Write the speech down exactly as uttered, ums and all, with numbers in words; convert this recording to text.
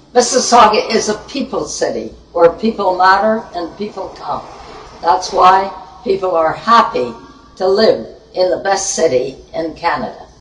Mississauga is a people city where people matter and people count. That's why people are happy to live in the best city in Canada.